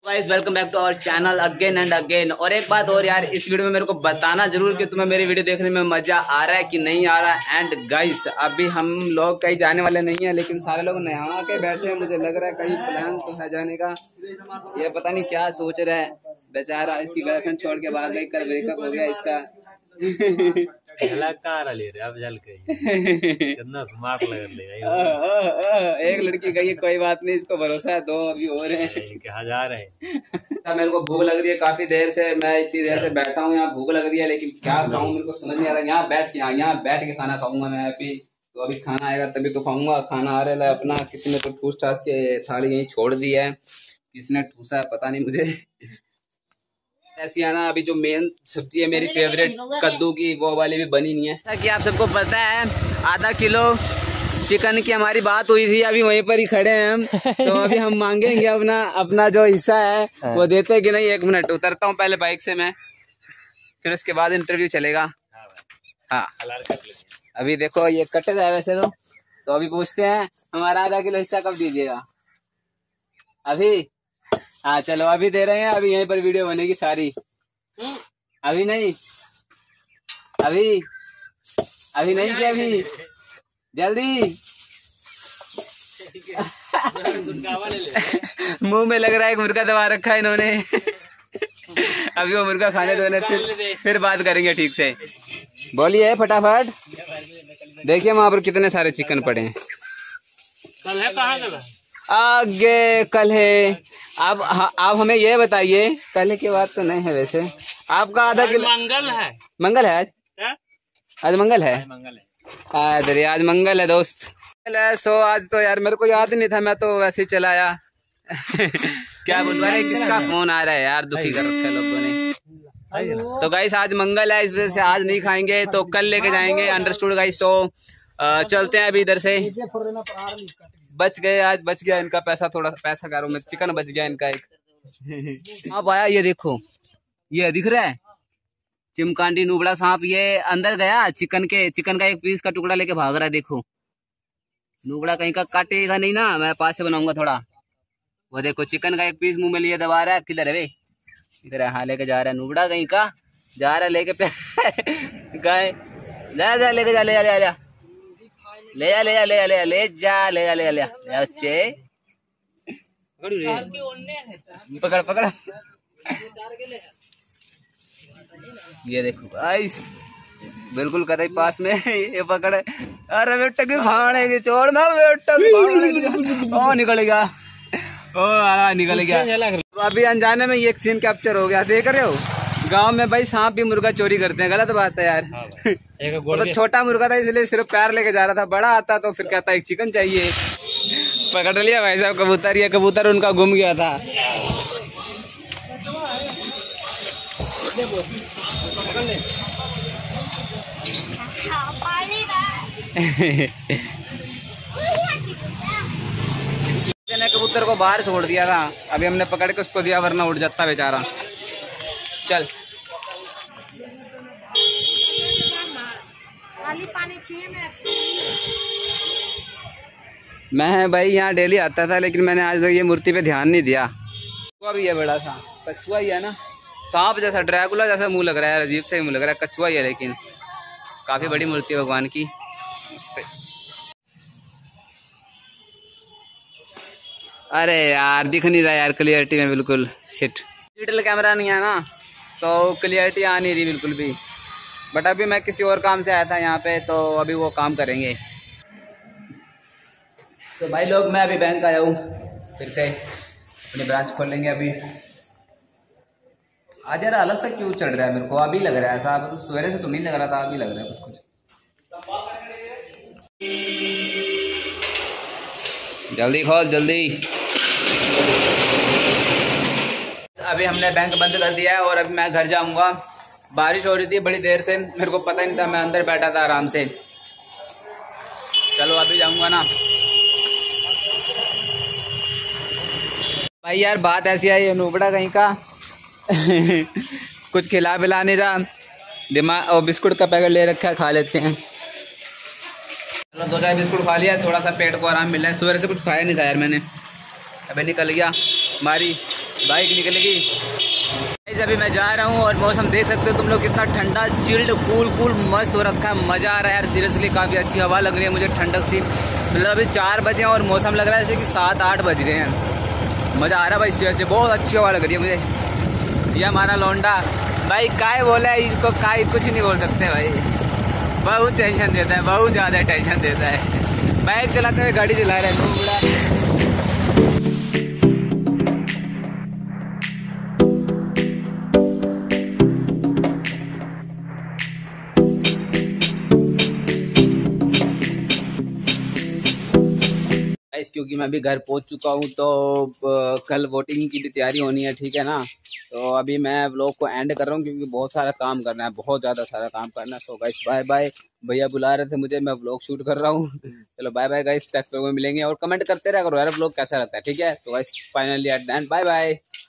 Guys welcome back to our channel again and again. और एक बात और यार, इस वीडियो में मेरे को बताना जरूर कि तुम्हें मेरी वीडियो देखने में मजा आ रहा है कि नहीं आ रहा है। एंड गाइस अभी हम लोग कहीं जाने वाले नहीं है, लेकिन सारे लोग नहा के बैठे हैं। मुझे लग रहा है कहीं प्लान तो है जाने का। ये पता नहीं क्या सोच रहा है बेचारा, इसकी गर्लफ्रेंड छोड़ के भाग गई, कल ब्रेकअप हो गया इसका। कितना स्मार्ट लग रहा है। एक लड़की गई, कोई बात नहीं, इसको भरोसा है, दो अभी हो रहे हैं। कहाँ जा रहे हैं? मेरे को भूख लग रही है काफी देर से, मैं इतनी देर से बैठा हूँ यहाँ, भूख लग रही है, लेकिन क्या खाऊं मेरे को समझ नहीं आ रहा। यहाँ बैठ के खाना खाऊंगा मैं अभी। तो अभी खाना आएगा तभी तो खाऊंगा। खाना आ रहा है अपना, किसी ने तो ठूस ठास के थाली यहीं छोड़ दी है, किसने ठूसा है पता नहीं मुझे। ऐसी आना अभी जो मेन सब्जी है मेरी फेवरेट कद्दू की, वो वाली भी बनी नहीं है। ताकि आप सबको पता है आधा किलो चिकन की हमारी बात हुई थी, अभी वहीं पर ही खड़े हैं हम। तो अभी हम मांगेंगे अपना जो हिस्सा है वो देते हैं कि नहीं। 1 मिनट उतरता हूँ पहले बाइक से मैं, फिर उसके बाद इंटरव्यू चलेगा। हाँ अभी देखो ये कटे जाए वैसे तो अभी पूछते हैं हमारा आधा किलो हिस्सा कब दीजिएगा। अभी हाँ चलो अभी दे रहे हैं, अभी यहीं पर वीडियो बनेगी सारी। अभी नहीं क्या अभी जल्दी। मुंह में लग रहा है एक मुर्गा दबा रखा है इन्होंने। अभी वो मुर्गा खाने दो, फिर बात करेंगे ठीक से। बोलिए फटाफट। देखिए वहां पर कितने सारे चिकन पड़े हैं। कल है कहाँ गया? आगे कल है। आप हमें ये बताइए, कल के बाद तो नहीं है वैसे। आपका आधा किलो मंगल है। मंगल है आज मंगल है। आज मंगल है दोस्त। सो आज तो यार मेरे को याद नहीं था, मैं तो वैसे ही चला आया। क्या बोल रहा है, किसका फोन आ रहा है यार, दुखी कर रखा है लोगों ने। तो गाइस आज मंगल है, इस वजह से आज नहीं खाएंगे, तो कल लेके जाएंगे। Understood guys. सो चलते हैं अभी इधर से। बच गए, आज बच गया इनका पैसा, थोड़ा पैसा करो में चिकन बच गया इनका एक। अब आया ये देखो, ये दिख रहा है चिमकांडी नुबड़ा सांप। ये अंदर गया चिकन का एक पीस का टुकड़ा लेके भाग रहा है। देखो नुबड़ा कहीं का काटेगा नहीं ना, मैं पास से बनाऊंगा थोड़ा। वो देखो चिकन का एक पीस मुंह में लिए दबा रहा है। किधर है वे? इधर है। हाँ लेके जा रहा है नुबड़ा, कहीं का जा रहा है लेके गाय। जा लेके जा, ले जा बच्चे। पकड़ ये देखो गाइस, बिल्कुल कतई पास में ये पकड़। अरे बेटा की खाने छोड़ना बेटा, ओ निकल गया, निकल गया। तो अभी अनजाने में ये एक सीन कैप्चर हो गया, देख रहे हो। गांव में भाई सांप भी मुर्गा चोरी करते हैं, गलत बात है यार। तो छोटा मुर्गा था इसलिए सिर्फ पैर लेके जा रहा था, बड़ा आता तो फिर कहता एक चिकन चाहिए। पकड़ लिया भाई साहब कबूतर। ये कबूतर उनका गुम गया था। कबूतर को बाहर छोड़ दिया था, अभी हमने पकड़ के उसको दिया, वरना उड़ जाता बेचारा। चल मैं भाई यहाँ डेली आता था, लेकिन मैंने आज तक ये मूर्ति पे ध्यान नहीं दिया। कछुआ भी है बड़ा सा, कछुआ ही है ना, सांप जैसा, ड्रैकुला जैसा मुंह लग रहा है, अजीब से ही मुंह लग रहा है। कछुआ ही है लेकिन काफी बड़ी मूर्ति है भगवान की। अरे यार दिख नहीं रहा यार क्लियरिटी में, बिल्कुल शिट। डिजिटल कैमरा नहीं है ना, तो क्लियरिटी आ नहीं रही बिल्कुल भी। बट अभी मैं किसी और काम से आया था यहाँ पे, तो अभी वो काम करेंगे। तो भाई लोग मैं अभी बैंक आया हूँ, फिर से अपनी ब्रांच खोलेंगे अभी। आज यार अलग सा क्यों चढ़ रहा है मेरे को, अभी लग रहा है ऐसा। सवेरे से तो नहीं लग रहा था, अभी लग रहा है कुछ। जल्दी खोल जल्दी। अभी हमने बैंक बंद कर दिया है और अभी मैं घर जाऊंगा। बारिश हो रही थी बड़ी देर से, मेरे को पता नहीं था, मैं अंदर बैठा था आराम से। चलो अभी जाऊंगा ना भाई। यार बात ऐसी है, ये नुबड़ा कहीं का कुछ खिला पिला नहीं रहा, दिमाग और बिस्कुट का पैकेट ले रखा है, खा लेते हैं। चलो 2-4 बिस्कुट खा लिया, थोड़ा सा पेट को आराम मिला है। सुबह से कुछ खाया नहीं था यार मैंने, अबे निकल गया मारी। बाइक निकलेगी। अभी मैं जा रहा हूँ और मौसम देख सकते हो तुम लोग, कितना ठंडा, चिल्ड, कूल मस्त हो रखा है। मजा आ रहा है यार, सीरियसली काफी अच्छी हवा लग रही है मुझे, ठंडक सी। मतलब अभी 4 बजे और मौसम लग रहा है जैसे कि 7-8 बज गए हैं। मजा आ रहा है भाई, सीरियसली बहुत अच्छी हवा लग रही है मुझे। ये हमारा लौंडा भाई काय बोला है इसको, काय कुछ नहीं बोल सकते भाई, बहुत टेंशन देता है, बहुत ज्यादा टेंशन देता है। बाइक चलाते हुए गाड़ी चला रहा है बड़ा। क्योंकि मैं अभी घर पहुंच चुका हूं, तो कल वोटिंग की भी तैयारी होनी है, ठीक है ना। तो अभी मैं व्लॉग को एंड कर रहा हूं क्योंकि बहुत सारा काम करना है, बहुत ज़्यादा सारा काम करना है। सो गाइस बाय बाय, भैया बुला रहे थे मुझे, मैं व्लॉग शूट कर रहा हूं। चलो bye bye guys, next vlog में मिलेंगे और कमेंट करते रहा करो यार व्लॉग कैसा रहता है, ठीक है। तो guys finally at the end bye bye.